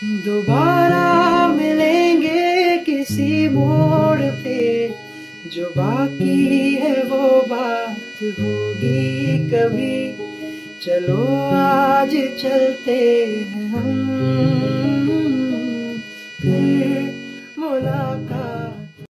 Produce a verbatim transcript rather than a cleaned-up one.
दोबारा मिलेंगे किसी मोड़ पे, जो बाकी है वो बात होगी कभी। चलो आज चलते हैं हम।